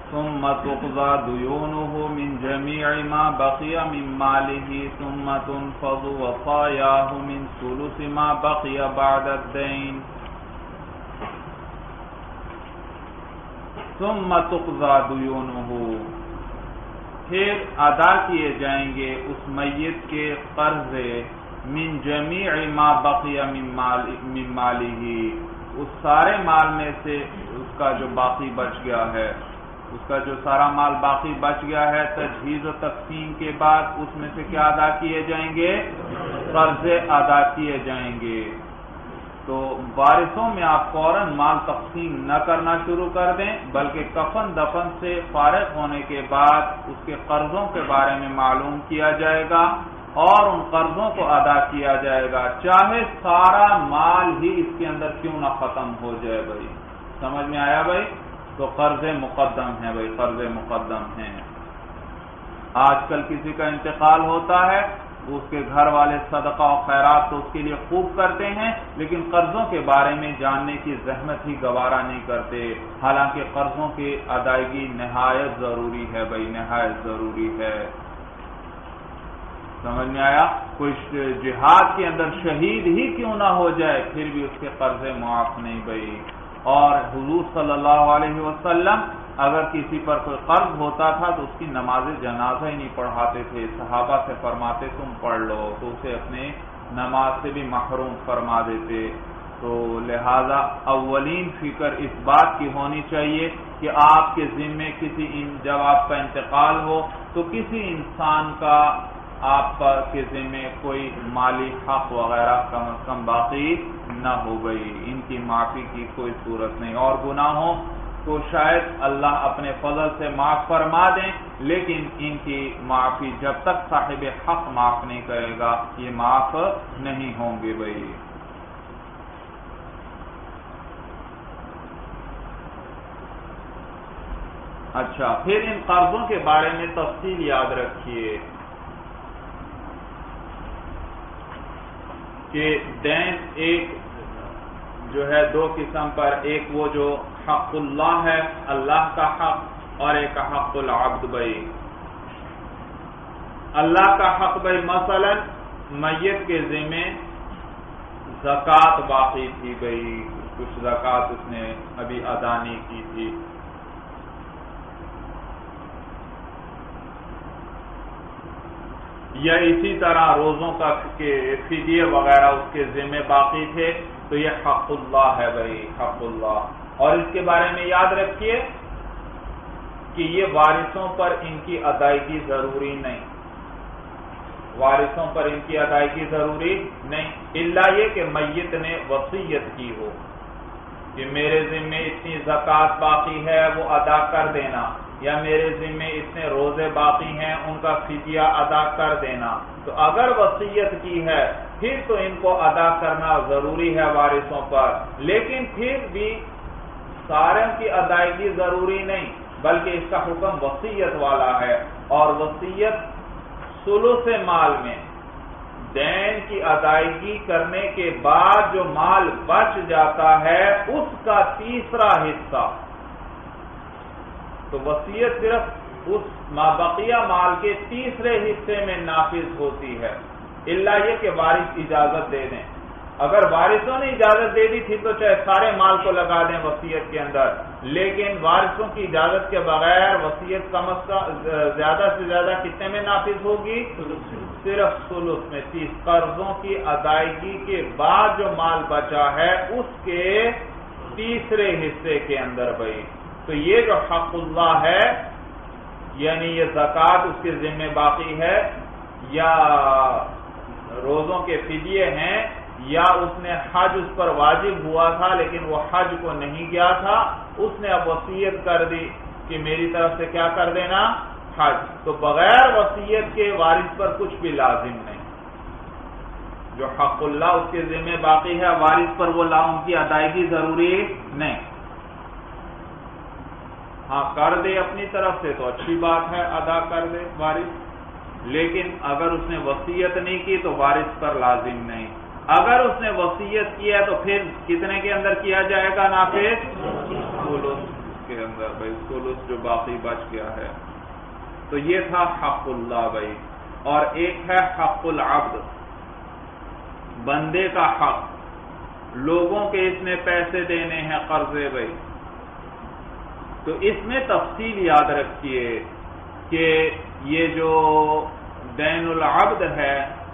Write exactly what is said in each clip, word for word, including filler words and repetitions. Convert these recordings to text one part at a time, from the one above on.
ثم تقضى ديونه من جميع ما بقي من ماله ثم تنفض وصاياه من ثلث ما بقي بعد الدين ثم تقضى ديونه پھر ادا کیے جائیں گے اس میت کے قرض من جمیع ما بقی من ماله اس سارے مال میں سے اس کا جو باقی بچ گیا ہے، اس کا جو سارا مال باقی بچ گیا ہے تجہیز و تقسیم کے بعد اس میں سے کیا ادا کیے جائیں گے؟ قرض ادا کیے جائیں گے۔ تو وارثوں میں آپ فوراً مال تقسیم نہ کرنا شروع کر دیں، بلکہ کفن دفن سے فارغ ہونے کے بعد اس کے قرضوں کے بارے میں معلوم کیا جائے گا اور ان قرضوں کو ادا کیا جائے گا، چاہے سارا مال ہی اس کے اندر کیوں نہ ختم ہو جائے۔ بھائی سمجھ میں آیا بھائی؟ تو قرض مقدم ہے بھائی، قرض مقدم ہے۔ آج کل کسی کا انتقال ہوتا ہے، اس کے گھر والے صدقہ و خیرات تو اس کے لیے خوب کرتے ہیں، لیکن قرضوں کے بارے میں جاننے کی زحمت ہی گوارا نہیں کرتے، حالانکہ قرضوں کی ادائیگی نہایت ضروری ہے بھائی، نہایت ضروری ہے۔ سمجھ میں آیا؟ کوئی جہاد کے اندر شہید ہی کیوں نہ ہو جائے پھر بھی اس کے قرض معاف نہیں بھائی۔ اور حضور صلی اللہ علیہ وسلم اگر کسی پر کوئی قرض ہوتا تھا تو اس کی نماز جنازہ ہی نہیں پڑھاتے تھے، صحابہ سے فرماتے تم پڑھ لو، تو اسے اپنے نماز سے بھی محروم فرما دیتے۔ تو لہذا اولین فکر اس بات کی ہونی چاہیے کہ آپ کے ذمے کسی جب آپ کا انتقال ہو تو کسی انسان کا آپ کے ذمے کوئی مالی حق وغیرہ کم از کم باقی نہ ہو گئی، ان کی معافی کی کوئی صورت نہیں۔ اور گناہوں کو شاید اللہ اپنے فضل سے معاف فرما دیں، لیکن ان کی معافی جب تک صاحب حق معاف نہیں کرے گا یہ معاف نہیں ہوں گے بھائی۔ اچھا، پھر ان قرضوں کے بارے میں تفصیل یاد رکھیے کہ دین ایک جو ہے دو قسم پر، ایک وہ جو حق اللہ ہے، اللہ کا حق، اور ایک حق العبد بھائی۔ اللہ کا حق بھائی مثلا میت کے ذمے زکوٰۃ باقی تھی بھائی، کچھ زکوٰۃ اس نے ابھی ادا نہیں کی تھی، یا اسی طرح روزوں کا فدیے وغیرہ اس کے ذمے باقی تھے، تو یہ حق اللہ ہے بھائی، حق اللہ۔ اور اس کے بارے میں یاد رکھیے کہ یہ وارثوں پر ان کی ادائیگی ضروری نہیں، وارثوں پر ان کی ادائیگی ضروری نہیں، الا یہ کہ میت نے وصیت کی ہو کہ میرے ذمے اتنی زکوٰۃ باقی ہے وہ ادا کر دینا، یا میرے ذمے اتنے روزے باقی ہیں ان کا فدیہ ادا کر دینا۔ تو اگر وصیت کی ہے پھر تو ان کو ادا کرنا ضروری ہے وارثوں پر، لیکن پھر بھی سارے کی ادائیگی ضروری نہیں، بلکہ اس کا حکم وصیت والا ہے، اور وصیت ثلث مال میں دین کی ادائیگی کرنے کے بعد جو مال بچ جاتا ہے اس کا تیسرا حصہ، تو وصیت صرف اس مابقیہ مال کے تیسرے حصے میں نافذ ہوتی ہے، الا یہ کہ وارث اجازت دے دیں۔ اگر وارثوں نے اجازت دے دی تھی تو چاہے سارے مال کو لگا دیں وصیت کے اندر، لیکن وارثوں کی اجازت کے بغیر وصیت کم از کم زیادہ سے زیادہ کتنے میں نافذ ہوگی؟ صرف ثلث میں، تیس قرضوں کی ادائیگی کے بعد جو مال بچا ہے اس کے تیسرے حصے کے اندر بھائی۔ تو یہ جو حق اللہ ہے، یعنی یہ زکوٰۃ اس کے ذمہ باقی ہے، یا روزوں کے فدیے ہیں، یا اس نے حج اس پر واجب ہوا تھا لیکن وہ حج کو نہیں گیا تھا، اس نے اب وصیت کر دی کہ میری طرف سے کیا کر دینا؟ حج۔ تو بغیر وصیت کے وارث پر کچھ بھی لازم نہیں، جو حق اللہ اس کے ذمہ باقی ہے وارث پر وہ ان کی ادائیگی ضروری نہیں۔ ہاں کر دے اپنی طرف سے تو اچھی بات ہے، ادا کر دے وارث، لیکن اگر اس نے وصیت نہیں کی تو وارث پر لازم نہیں۔ اگر اس نے وصیت کیا تو پھر کتنے کے اندر کیا جائے گا نافذ؟ کے اندر بھائی سلس جو باقی بچ گیا ہے. تو یہ تھا حق اللہ بھائی. اور ایک ہے حق العبد، بندے کا حق. لوگوں کے اس نے پیسے دینے ہیں قرضے بھائی، تو اس میں تفصیل یاد رکھیے کہ یہ جو دین العبد ہے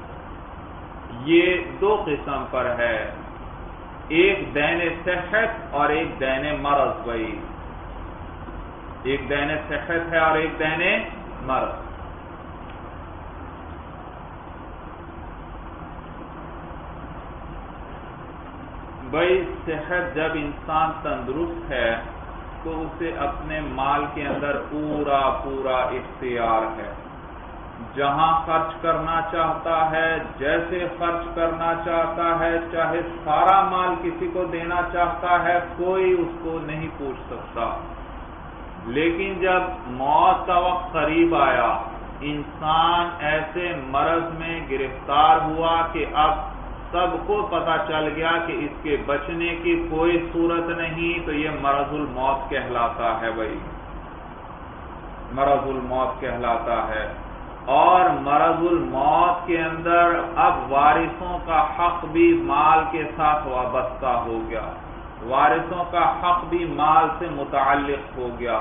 یہ دو قسم پر ہے، ایک دین صحت اور ایک دین مرض بھائی. ایک دین صحت ہے اور ایک دین مرض. بھائی صحت، جب انسان تندرست ہے تو اسے اپنے مال کے اندر پورا پورا اختیار ہے. جہاں خرچ کرنا چاہتا ہے، جیسے خرچ کرنا چاہتا ہے، چاہے سارا مال کسی کو دینا چاہتا ہے، کوئی اس کو نہیں پوچھ سکتا. لیکن جب موت کا وقت قریب آیا، انسان ایسے مرض میں گرفتار ہوا کہ اب سب کو پتا چل گیا کہ اس کے بچنے کی کوئی صورت نہیں، تو یہ مرض الموت کہلاتا ہے بھائی، مرض الموت کہلاتا ہے. اور مرض الموت کے اندر اب وارثوں کا حق بھی مال کے ساتھ وابستہ ہو گیا، وارثوں کا حق بھی مال سے متعلق ہو گیا.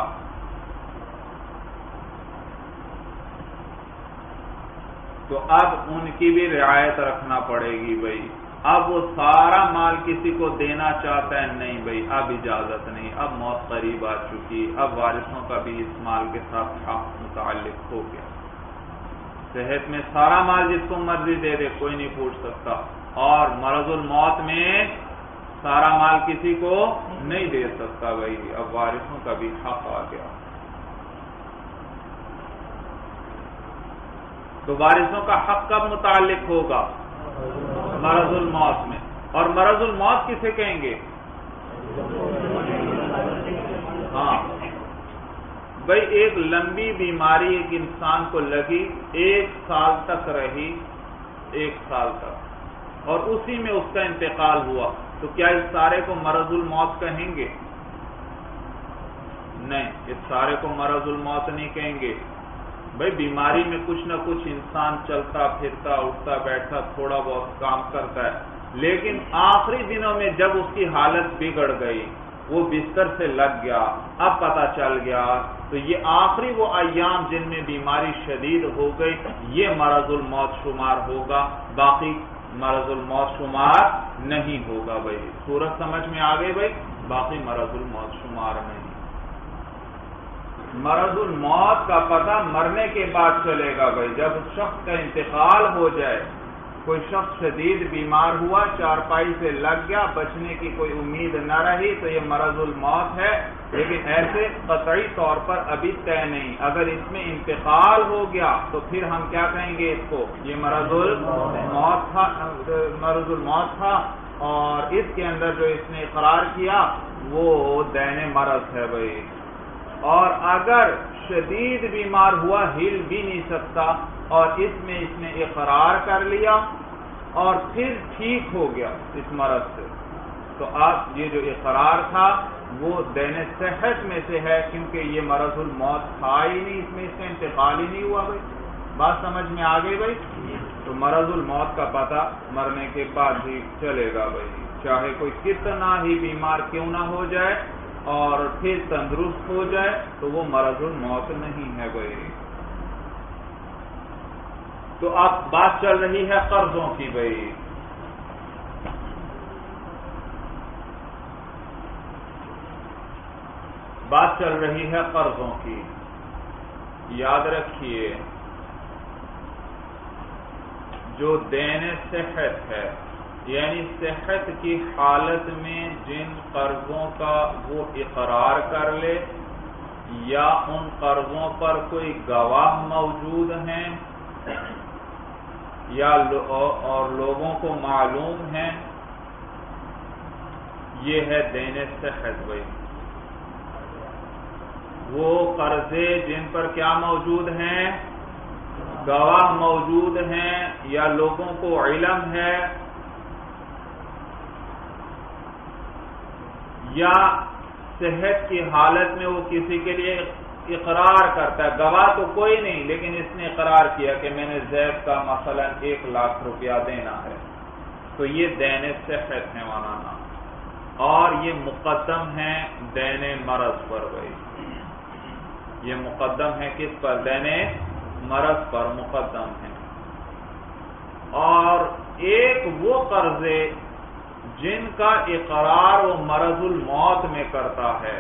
تو اب ان کی بھی رعایت رکھنا پڑے گی بھائی. اب وہ سارا مال کسی کو دینا چاہتا ہے، نہیں بھائی اب اجازت نہیں، اب موت قریب آ چکی، اب وارثوں کا بھی اس مال کے ساتھ حق متعلق ہو گیا. صحت میں سارا مال جس کو مرضی دے دے، کوئی نہیں پوچھ سکتا. اور مرض الموت میں سارا مال کسی کو نہیں دے سکتا بھائی، اب وارثوں کا بھی حق آ گیا. تو وارثوں کا حق کب متعلق ہوگا؟ مرض الموت میں. اور مرض الموت کسے کہیں گے؟ ہاں بھائی، ایک لمبی بیماری ایک انسان کو لگی، ایک سال تک رہی، ایک سال تک، اور اسی میں اس کا انتقال ہوا، تو کیا اس سارے کو مرض الموت کہیں گے؟ نہیں، اس سارے کو مرض الموت نہیں کہیں گے. بھائی بیماری میں کچھ نہ کچھ انسان چلتا پھرتا اٹھتا بیٹھتا تھوڑا بہت کام کرتا ہے، لیکن آخری دنوں میں جب اس کی حالت بگڑ گئی، وہ بستر سے لگ گیا، اب پتا چل گیا، تو یہ آخری وہ ایام جن میں بیماری شدید ہو گئی، یہ مرض الموت شمار ہوگا، باقی مرض الموت شمار نہیں ہوگا. بھائی صورت سمجھ میں آ گئی بھائی، باقی مرض الموت شمار نہیں. مرض الموت کا پتہ مرنے کے بعد چلے گا بھائی. جب اس شخص کا انتقال ہو جائے، کوئی شخص شدید بیمار ہوا، چارپائی سے لگ گیا، بچنے کی کوئی امید نہ رہی، تو یہ مرض الموت ہے. لیکن ایسے قطعی طور پر ابھی طے نہیں. اگر اس میں انتقال ہو گیا تو پھر ہم کیا کہیں گے اس کو؟ یہ مرض الموت تھا، مرض الموت تھا. اور اس کے اندر جو اس نے اقرار کیا وہ دین مرض ہے بھائی. اور اگر شدید بیمار ہوا، ہل بھی نہیں سکتا، اور اس میں اس نے اقرار کر لیا اور پھر ٹھیک ہو گیا اس مرض سے، تو آپ یہ جو اقرار تھا وہ دین صحت میں سے ہے، کیونکہ یہ مرض الموت تھا ہی نہیں، اس میں اس کا انتقال ہی نہیں ہوا بھائی. بات سمجھ میں آ گئی بھائی؟ تو مرض الموت کا پتہ مرنے کے بعد ہی چلے گا بھائی، چاہے کوئی کتنا ہی بیمار کیوں نہ ہو جائے اور پھر تندرست ہو جائے، تو وہ مرض الموت نہیں ہے بھائی. تو اب بات چل رہی ہے قرضوں کی بھائی. بات چل رہی ہے قرضوں کی. یاد رکھیے جو دین صحت ہے، یعنی صحت کی حالت میں جن قرضوں کا وہ اقرار کر لے یا ان قرضوں پر کوئی گواہ موجود ہیں یا اور لوگوں کو معلوم ہیں، یہ ہے دین صحت بھائی. وہ قرضے جن پر کیا موجود ہیں؟ گواہ موجود ہیں یا لوگوں کو علم ہے یا صحت کی حالت میں وہ کسی کے لیے اقرار کرتا ہے، گواہ تو کوئی نہیں لیکن اس نے اقرار کیا کہ میں نے زید کا مثلا ایک لاکھ روپیہ دینا ہے، تو یہ دین صحت ہے مولانا، اور یہ مقدم ہے دین مرض پر بھائی، یہ مقدم ہے کس پر؟ دین مرض پر مقدم ہے۔ اور ایک وہ قرضے جن کا اقرار وہ مرض الموت میں کرتا ہے،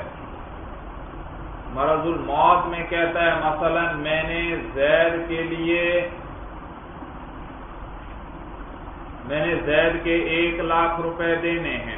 مرض الموت میں کہتا ہے مثلا میں نے زید کے لیے میں نے زید کے ایک لاکھ روپے دینے ہیں،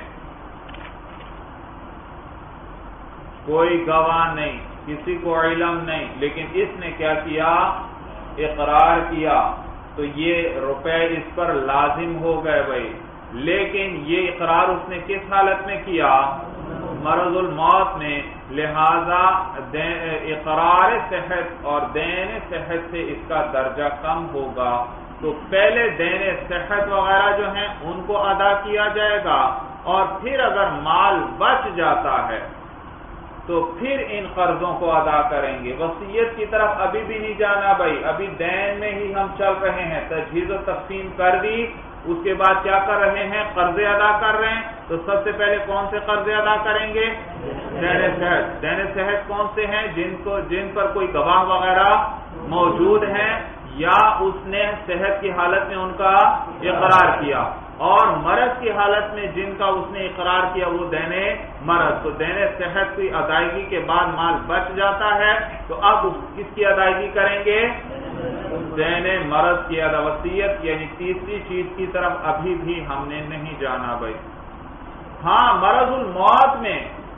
کوئی گواہ نہیں، کسی کو علم نہیں، لیکن اس نے کیا کیا؟ اقرار کیا، تو یہ روپے اس پر لازم ہو گئے بھائی، لیکن یہ اقرار اس نے کس حالت میں کیا؟ مرض الموت میں، لہذا اقرار صحت اور دین صحت سے اس کا درجہ کم ہوگا، تو پہلے دین صحت وغیرہ جو ہیں ان کو ادا کیا جائے گا، اور پھر اگر مال بچ جاتا ہے تو پھر ان قرضوں کو ادا کریں گے۔ وصیت کی طرف ابھی بھی نہیں جانا بھائی، ابھی دین میں ہی ہم چل رہے ہیں، تجہیز و تقسیم کر دی، اس کے بعد کیا کر رہے ہیں؟ قرضے ادا کر رہے ہیں۔ تو سب سے پہلے کون سے قرضے ادا کریں گے؟ دین صحت۔ دین صحت کون سے ہیں؟ جن کو جن پر کوئی گواہ وغیرہ موجود ہیں یا اس نے صحت کی حالت میں ان کا اقرار کیا، اور مرض کی حالت میں جن کا اس نے اقرار کیا وہ دین مرض۔ تو دین صحت کی ادائیگی کے بعد مال بچ جاتا ہے، تو اب کس کی ادائیگی کریں گے؟ دین مرض کی ادا۔ وصیت یعنی تیسری چیز کی طرف ابھی بھی ہم نے نہیں جانا بھائی۔ ہاں مرض الموت میں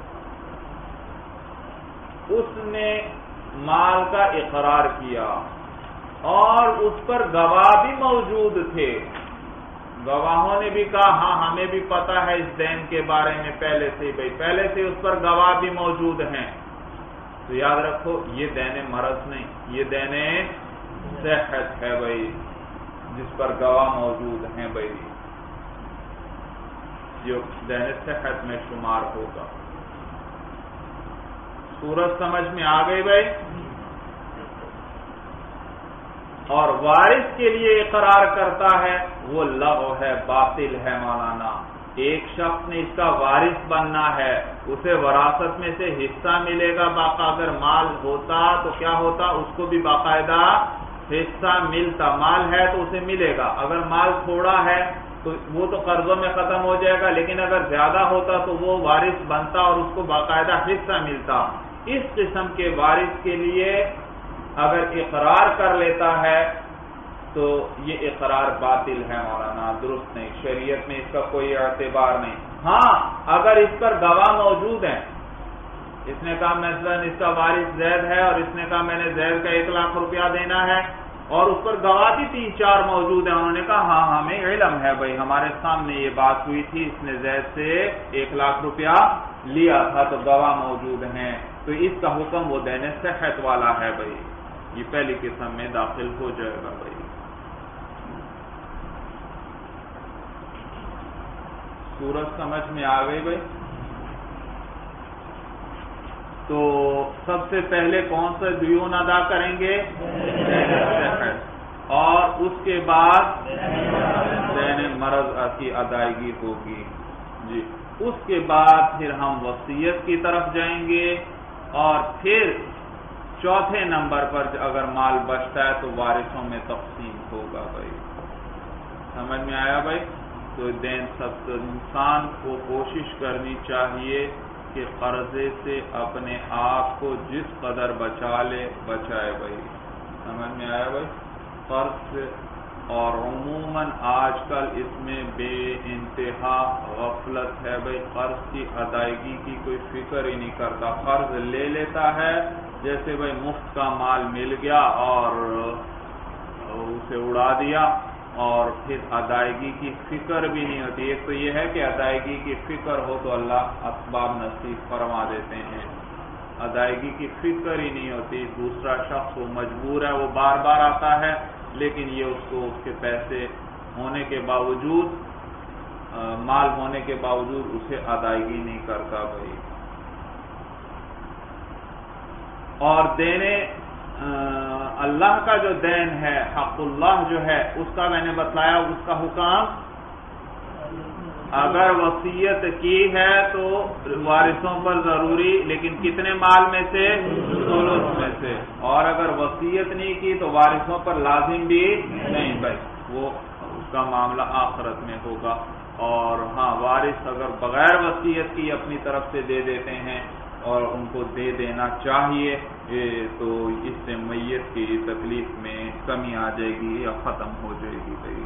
اس نے مال کا اقرار کیا اور اس پر گواہ بھی موجود تھے، گواہوں نے بھی کہا ہاں ہمیں بھی پتا ہے اس دین کے بارے میں پہلے سے بھائی، پہلے سے اس پر گواہ بھی موجود ہیں، تو یاد رکھو یہ دین مرض نہیں، یہ دین صحت ہے بھائی، جس پر گواہ موجود ہیں بھائی، جو دین صحت میں شمار ہوگا۔ سورج سمجھ میں آ گئی بھائی؟ اور وارث کے لیے اقرار کرتا ہے وہ لغو ہے، باطل ہے مولانا۔ ایک شخص نے اس کا وارث بننا ہے، اسے وراثت میں سے حصہ ملے گا، باقا اگر مال ہوتا تو کیا ہوتا؟ اس کو بھی باقاعدہ حصہ ملتا، مال ہے تو اسے ملے گا، اگر مال تھوڑا ہے تو وہ تو قرضوں میں ختم ہو جائے گا، لیکن اگر زیادہ ہوتا تو وہ وارث بنتا اور اس کو باقاعدہ حصہ ملتا۔ اس قسم کے وارث کے لیے اگر اقرار کر لیتا ہے تو یہ اقرار باطل ہے مولانا، درست نہیں، شریعت میں اس کا کوئی اعتبار نہیں۔ ہاں اگر اس پر گواہ موجود ہیں، اس نے کہا مثلا اس کا وارث زید ہے اور اس نے کہا میں نے زید کا ایک لاکھ روپیہ دینا ہے، اور اس پر گواہ بھی تین چار موجود ہیں، انہوں نے کہا ہاں ہمیں علم ہے بھائی، ہمارے سامنے یہ بات ہوئی تھی، اس نے زید سے ایک لاکھ روپیہ لیا تھا، تو گواہ موجود ہیں، تو اس کا حکم وہ دین صحت والا ہے بھائی، یہ پہلی قسم میں داخل ہو جائے گا بھائی۔ سورج سمجھ میں آ گئی بھائی؟ تو سب سے پہلے کون سے دیون ادا کریں گے؟ اور اس کے بعد دین مرض کی ادائیگی ہوگی جی۔ اس کے بعد پھر ہم وصیت کی طرف جائیں گے، اور پھر چوتھے نمبر پر اگر مال بچتا ہے تو وارثوں میں تقسیم ہوگا بھائی۔ سمجھ میں آیا بھائی؟ تو دین سب انسان کو کوشش کرنی چاہیے کہ قرضے سے اپنے آپ کو جس قدر بچا لے بچائے بھائی۔ سمجھ میں آیا بھائی؟ قرض سے، اور عموماً آج کل اس میں بے انتہا غفلت ہے بھائی، قرض کی ادائیگی کی کوئی فکر ہی نہیں کرتا، قرض لے لیتا ہے جیسے بھائی مفت کا مال مل گیا اور اسے اڑا دیا، اور پھر ادائیگی کی فکر بھی نہیں ہوتی۔ ایک تو یہ ہے کہ ادائیگی کی فکر ہو تو اللہ اسباب نصیب فرما دیتے ہیں، ادائیگی کی فکر ہی نہیں ہوتی۔ دوسرا شخص وہ مجبور ہے، وہ بار بار آتا ہے، لیکن یہ اس کو اس کے پیسے ہونے کے باوجود، مال ہونے کے باوجود اسے ادائیگی نہیں کرتا بھائی۔ اور دینے اللہ کا جو دین ہے حق اللہ جو ہے اس کا میں نے بتلایا اس کا حکم اگر وصیت کی ہے تو وارثوں پر ضروری، لیکن کتنے مال میں سے؟ ثلث میں سے، اور اگر وصیت نہیں کی تو وارثوں پر لازم بھی نہیں بھائی، وہ اس کا معاملہ آخرت میں ہوگا۔ اور ہاں وارث اگر بغیر وصیت کی اپنی طرف سے دے دیتے ہیں اور ان کو دے دینا چاہیے تو اس سے میت کی تکلیف میں کمی آ جائے گی یا ختم ہو جائے گی بھائی۔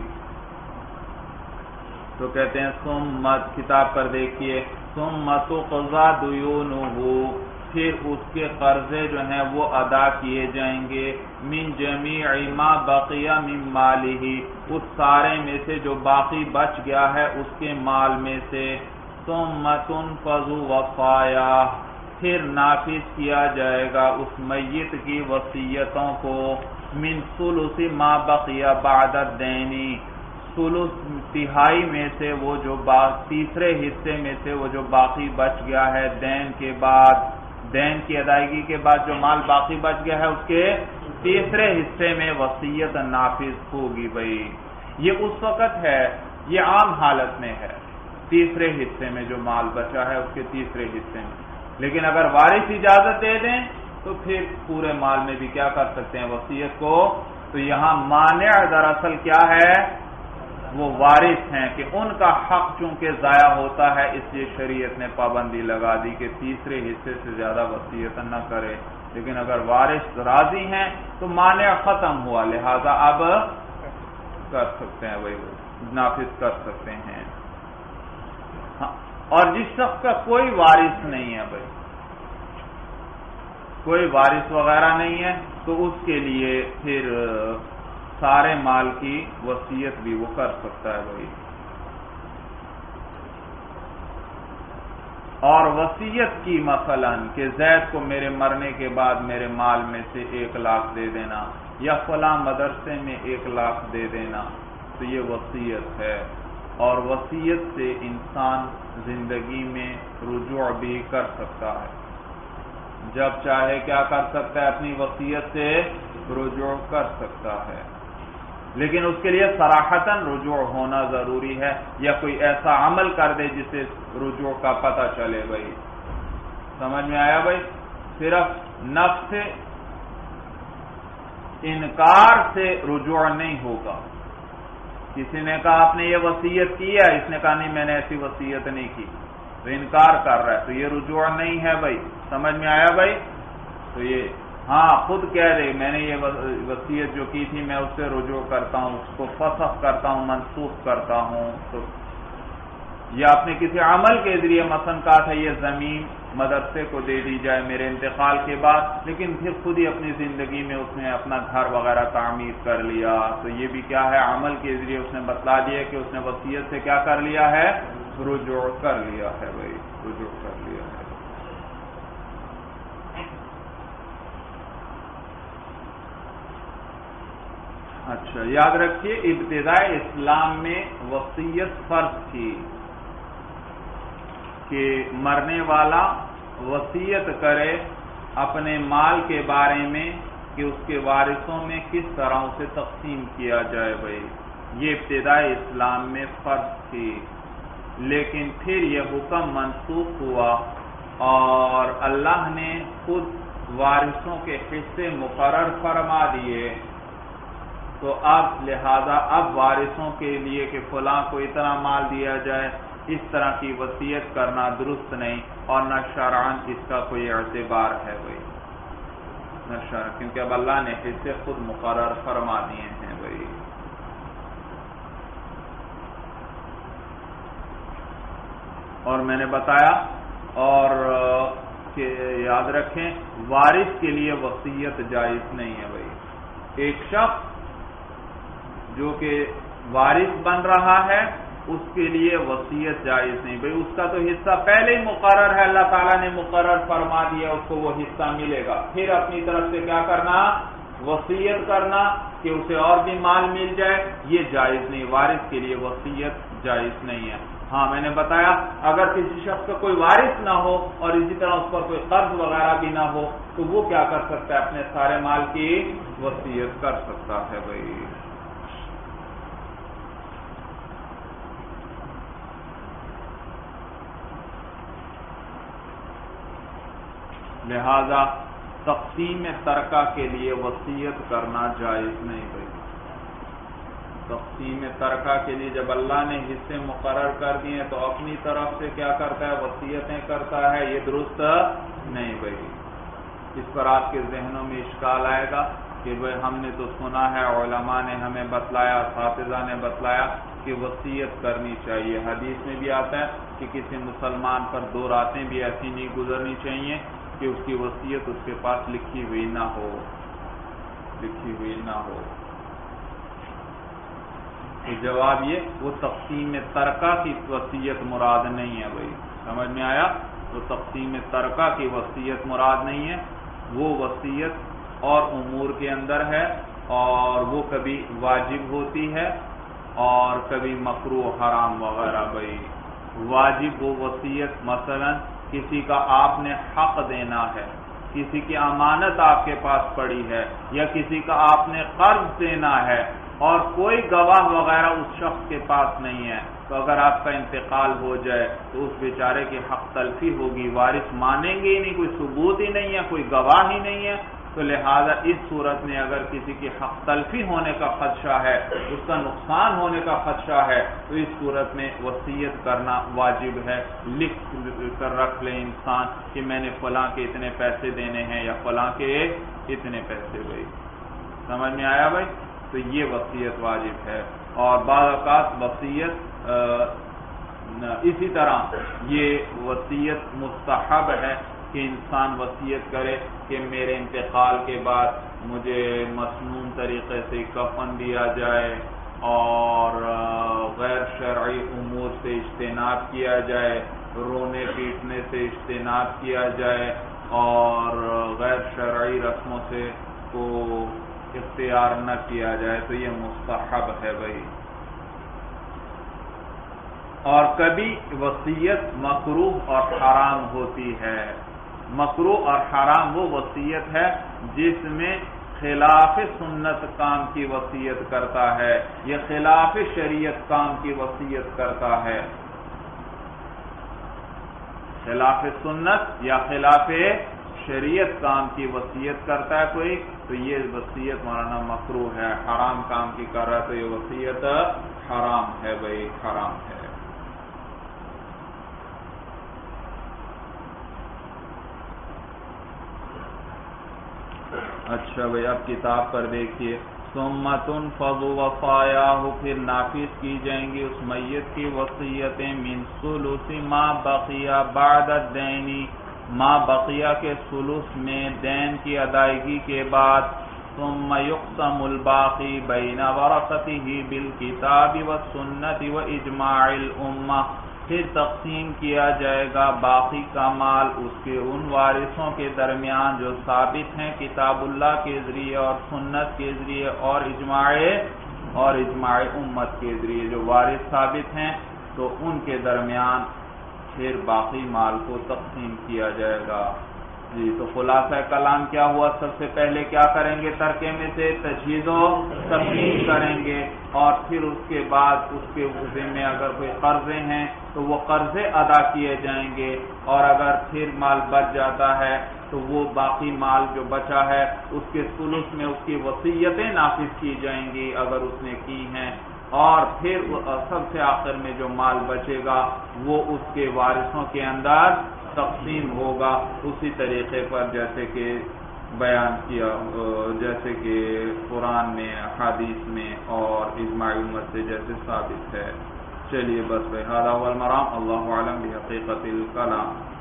تو کہتے ہیں ثمت، کتاب پر دیکھیے، ثمت تقضی دیونہ، پھر اس کے قرضے جو ہیں وہ ادا کیے جائیں گے، من جمیع ما بقی من مالہ، اس سارے میں سے جو باقی بچ گیا ہے اس کے مال میں سے، ثم تنفذ وصایا، پھر نافذ کیا جائے گا اس میت کی وصیتوں کو، من ثلث ما بقی بعد الدین، ثلث تہائی میں سے وہ جو تیسرے حصے میں سے وہ جو باقی بچ گیا ہے دین کے بعد، دین کی ادائیگی کے بعد جو مال باقی بچ گیا ہے اس کے تیسرے حصے میں وصیت نافذ ہوگی بھائی۔ یہ اس وقت ہے، یہ عام حالت میں ہے، تیسرے حصے میں جو مال بچا ہے اس کے تیسرے حصے میں، لیکن اگر وارث اجازت دے دیں تو پھر پورے مال میں بھی کیا کر سکتے ہیں وصیت کو۔ تو یہاں مانع دراصل کیا ہے؟ وہ وارث ہیں کہ ان کا حق چونکہ ضائع ہوتا ہے، اس لیے شریعت نے پابندی لگا دی کہ تیسرے حصے سے زیادہ وصیت نہ کرے، لیکن اگر وارث راضی ہیں تو مانع ختم ہوا، لہذا اب کر سکتے ہیں، وہی نافذ کر سکتے ہیں۔ اور جس شخص کا کوئی وارث نہیں ہے بھائی، کوئی وارث وغیرہ نہیں ہے تو اس کے لیے پھر سارے مال کی وصیت بھی وہ کر سکتا ہے بھائی۔ اور وصیت کی مثلا کہ زید کو میرے مرنے کے بعد میرے مال میں سے ایک لاکھ دے دینا یا فلاں مدرسے میں ایک لاکھ دے دینا، تو یہ وصیت ہے۔ اور وصیت سے انسان زندگی میں رجوع بھی کر سکتا ہے، جب چاہے کیا کر سکتا ہے، اپنی وصیت سے رجوع کر سکتا ہے، لیکن اس کے لیے صراحتاً رجوع ہونا ضروری ہے، یا کوئی ایسا عمل کر دے جسے رجوع کا پتہ چلے بھائی۔ سمجھ میں آیا بھائی؟ صرف نفس سے انکار سے رجوع نہیں ہوگا۔ کسی نے کہا آپ نے یہ وصیت کی ہے، اس نے کہا نہیں میں نے ایسی وصیت نہیں کی، تو انکار کر رہا ہے، تو یہ رجوع نہیں ہے بھائی۔ سمجھ میں آیا بھائی؟ تو یہ ہاں خود کہہ دے میں نے یہ وصیت جو کی تھی میں اس سے رجوع کرتا ہوں، اس کو فسخ کرتا ہوں، منسوخ کرتا ہوں، تو یا اپنے کسی عمل کے ذریعے مثلا کہا تھا یہ زمین مدرسے کو دے دی جائے میرے انتقال کے بعد، لیکن پھر خود ہی اپنی زندگی میں اس نے اپنا گھر وغیرہ تعمیر کر لیا، تو یہ بھی کیا ہے، عمل کے ذریعے اس نے بتلا دیا کہ اس نے وصیت سے کیا کر لیا ہے، رجوع کر لیا ہے بھائی، رجوع کر لیا ہے۔ اچھا یاد رکھیے ابتدائے اسلام میں وصیت فرض تھی کہ مرنے والا وصیت کرے اپنے مال کے بارے میں کہ اس کے وارثوں میں کس طرح اسے تقسیم کیا جائے بھائی، یہ ابتدائے اسلام میں فرض تھی، لیکن پھر یہ حکم منسوخ ہوا اور اللہ نے خود وارثوں کے حصے مقرر فرما دیے، تو اب لہذا اب وارثوں کے لیے کہ فلاں کو اتنا مال دیا جائے اس طرح کی وصیت کرنا درست نہیں، اور نہ شرعاً اس کا کوئی اعتبار ہے بھائی، نہ شرعاً، کیونکہ اب اللہ نے حصے خود مقرر فرما دیے ہیں بھائی۔ اور میں نے بتایا اور کہ یاد رکھیں وارث کے لیے وصیت جائز نہیں ہے بھائی، ایک شخص جو کہ وارث بن رہا ہے اس کے لیے وصیت جائز نہیں بھائی، اس کا تو حصہ پہلے ہی مقرر ہے، اللہ تعالیٰ نے مقرر فرما دیا اس کو وہ حصہ ملے گا، پھر اپنی طرف سے کیا کرنا، وصیت کرنا کہ اسے اور بھی مال مل جائے، یہ جائز نہیں، وارث کے لیے وصیت جائز نہیں ہے۔ ہاں میں نے بتایا اگر کسی شخص کا کوئی وارث نہ ہو اور اسی طرح اس پر کوئی قرض وغیرہ بھی نہ ہو تو وہ کیا کر سکتا ہے؟ اپنے سارے مال کی وصیت کر سکتا ہے بھائی. لہذا تقسیم ترکہ کے لیے وصیت کرنا جائز نہیں بھائی. تقسیم ترکہ کے لیے جب اللہ نے حصے مقرر کر دیے تو اپنی طرف سے کیا کرتا ہے؟ وصیتیں کرتا ہے. یہ درست نہیں بھائی. اس پر آپ کے ذہنوں میں اشکال آئے گا کہ بھائی ہم نے تو سنا ہے، علماء نے ہمیں بتلایا، اساتذہ نے بتلایا کہ وصیت کرنی چاہیے. حدیث میں بھی آتا ہے کہ کسی مسلمان پر دو راتیں بھی ایسی نہیں گزرنی چاہیے کہ اس کی وصیت اس کے پاس لکھی ہوئی نہ ہو لکھی ہوئی نہ ہو تو جواب یہ، وہ تقسیم ترکہ کی وصیت مراد نہیں ہے بھائی. سمجھ میں آیا؟ تو تقسیم ترکہ کی وصیت مراد نہیں ہے. وہ وصیت اور امور کے اندر ہے، اور وہ کبھی واجب ہوتی ہے اور کبھی مکروہ حرام وغیرہ بھائی. واجب وہ وصیت مثلا کسی کا آپ نے حق دینا ہے، کسی کی امانت آپ کے پاس پڑی ہے، یا کسی کا آپ نے قرض دینا ہے اور کوئی گواہ وغیرہ اس شخص کے پاس نہیں ہے، تو اگر آپ کا انتقال ہو جائے تو اس بیچارے کی حق تلفی ہوگی. وارث مانیں گے ہی نہیں، کوئی ثبوت ہی نہیں ہے، کوئی گواہ ہی نہیں ہے. تو لہذا اس صورت میں اگر کسی کی حق تلفی ہونے کا خدشہ ہے، اس کا نقصان ہونے کا خدشہ ہے، تو اس صورت میں وصیت کرنا واجب ہے. لکھ کر رکھ لے انسان کہ میں نے فلاں کے اتنے پیسے دینے ہیں یا فلاں کے اتنے پیسے بھائی. سمجھ میں آیا بھائی؟ تو یہ وصیت واجب ہے. اور بعض اوقات وصیت اسی طرح یہ وصیت مستحب ہے کہ انسان وصیت کرے کہ میرے انتقال کے بعد مجھے مسنون طریقے سے کفن دیا جائے اور غیر شرعی امور سے اجتناب کیا جائے، رونے پیٹنے سے اجتناب کیا جائے اور غیر شرعی رسموں سے کو اختیار نہ کیا جائے. تو یہ مستحب ہے بھائی. اور کبھی وصیت مکروہ اور حرام ہوتی ہے. مکروہ اور حرام وہ وصیت ہے جس میں خلاف سنت کام کی وصیت کرتا ہے، یہ خلاف شریعت کام کی وصیت کرتا ہے. خلاف سنت یا خلاف شریعت کام کی وصیت کرتا ہے کوئی، تو یہ وصیت مولانا مکروہ ہے. حرام کام کی کر رہا ہے تو یہ وصیت حرام ہے بھائی، حرام ہے. اچھا بھائی اب کتاب پر دیکھیے. ثم تنفذ وصایاہ، پھر نافذ کی جائیں گی اس میت کی وصیتیں من ثلث ما بقیہ بعد الدین، ما بقیہ کے ثلث میں دین کی ادائیگی کے بعد. ثم یقسم الباقی بین ورثته بالکتاب والسنت واجماع الامہ، پھر تقسیم کیا جائے گا باقی کا مال اس کے ان وارثوں کے درمیان جو ثابت ہیں کتاب اللہ کے ذریعے اور سنت کے ذریعے اور اجماع اور اجماع امت کے ذریعے. جو وارث ثابت ہیں تو ان کے درمیان پھر باقی مال کو تقسیم کیا جائے گا. جی تو خلاصہ کلام کیا ہوا؟ سب سے پہلے کیا کریں گے؟ ترکے میں سے تجہیز و تقسیم کریں گے، اور پھر اس کے بعد اس کے ذمے اگر کوئی قرضے ہیں تو وہ قرضے ادا کیے جائیں گے، اور اگر پھر مال بچ جاتا ہے تو وہ باقی مال جو بچا ہے اس کے ثلث میں اس کی وصیتیں نافذ کی جائیں گی اگر اس نے کی ہیں، اور پھر سب سے آخر میں جو مال بچے گا وہ اس کے وارثوں کے اندر تقسیم ہوگا اسی طریقے پر جیسے کہ بیان کیا، جیسے کہ قرآن میں، حدیث میں اور اجماع امت سے جیسے ثابت ہے. چلیے بس بھائی، ھذا ھو المرام. اللہ اعلم بحقیقت الکلام.